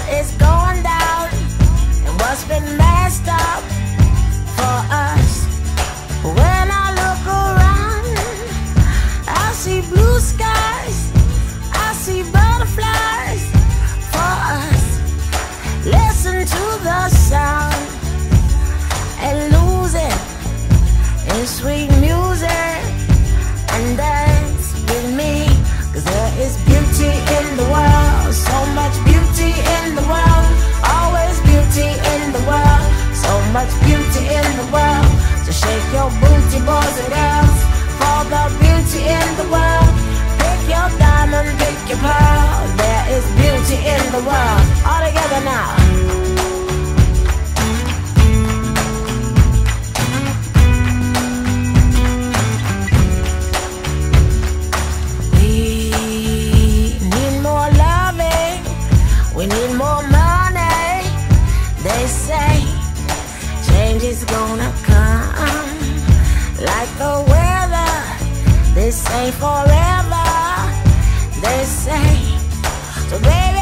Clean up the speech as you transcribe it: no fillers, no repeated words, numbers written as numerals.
is going down and what's been messed up for us. When I look around, I see blue skies, I see butterflies for us. Listen to the sound and lose it in sweet music and dance with me, 'cause there is beauty in the world, so much beauty in the world, always beauty in the world, so much beauty in the world. So shake your booty, boys and girls, for the beauty in the world. Pick your diamond, pick your pearl, there is beauty in the world. All together now. We need more money. They say change is gonna come like the weather. They say forever. They say so, baby.